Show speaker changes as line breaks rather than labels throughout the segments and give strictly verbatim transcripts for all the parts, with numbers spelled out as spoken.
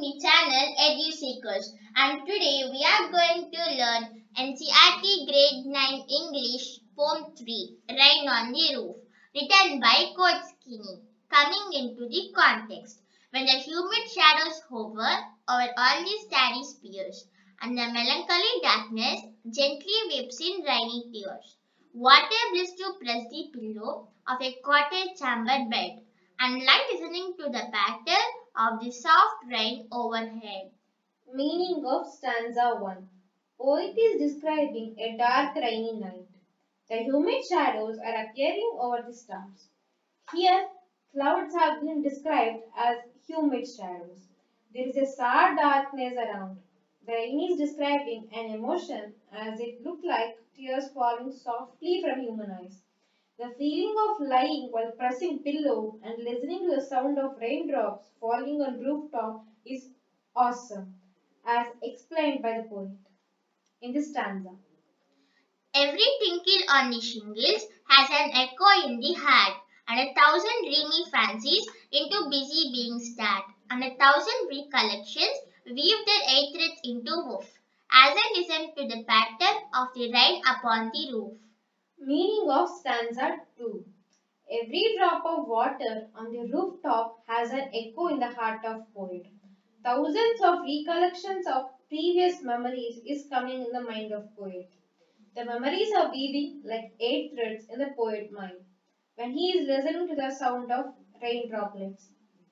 the channel EduSeekers, and today we are going to learn N C E R T Grade nine English Poem three, Rain on the Roof, written by Coach Skinny. Coming into the context, when the humid shadows hover over all the starry spheres, and the melancholy darkness gently weeps in rainy tears. What a bliss to press the pillow of a cottage chamber bed, and lie listening to the patter of the soft rain overhead.
Meaning of stanza one. Poet is describing a dark rainy night. The humid shadows are appearing over the stars. Here, clouds have been described as humid shadows. There is a sad darkness around. The rain is describing an emotion as it looked like tears falling softly from human eyes. The feeling of lying while pressing pillow and listening to the sound of raindrops falling on rooftop is awesome, as explained by the poet in this stanza.
Every tinkle on the shingles has an echo in the heart, and a thousand dreamy fancies into busy being start, and a thousand recollections weave their eight threads into woof, as I listen to the patter of the rain upon the roof.
Meaning of stanza two. Every drop of water on the rooftop has an echo in the heart of poet. Thousands of recollections of previous memories is coming in the mind of poet. The memories are weaving like eight threads in the poet mind when he is listening to the sound of rain droplets.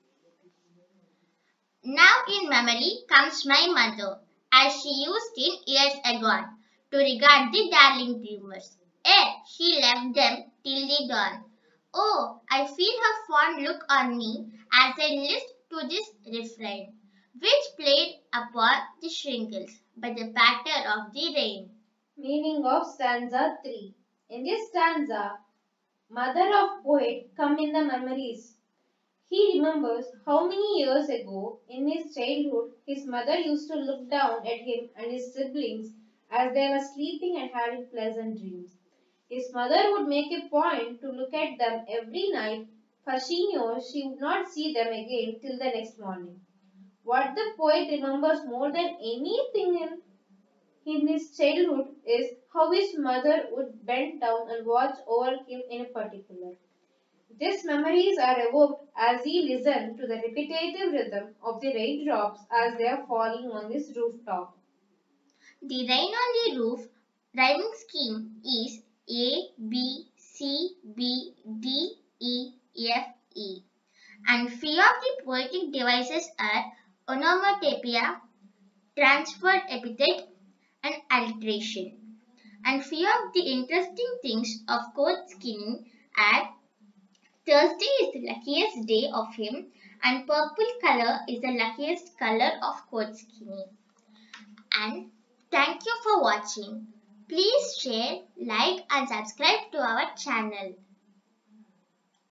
Now in memory comes my mother, as she used in years agone, to regard the darling dreamers. Ere she left them till the dawn. Oh, I feel her fond look on me as I listened to this refrain, which played upon the shingles by the patter of the rain.
Meaning of stanza three. In this stanza, mother of poet come in the memories. He remembers how many years ago, in his childhood, his mother used to look down at him and his siblings as they were sleeping and having pleasant dreams. His mother would make a point to look at them every night, for she knows she would not see them again till the next morning. What the poet remembers more than anything in, in his childhood is how his mother would bend down and watch over him in particular. These memories are evoked as he listened to the repetitive rhythm of the raindrops as they are falling on his rooftop.
The rain on the roof rhyming scheme is A, B, C, B, D, E, F, E. And few of the poetic devices are onomatopoeia, transferred epithet, and alliteration. And few of the interesting things of Coach Skinny are Thursday is the luckiest day of him, and purple color is the luckiest color of Coach Skinny. And thank you for watching. Please share, like and subscribe to our channel.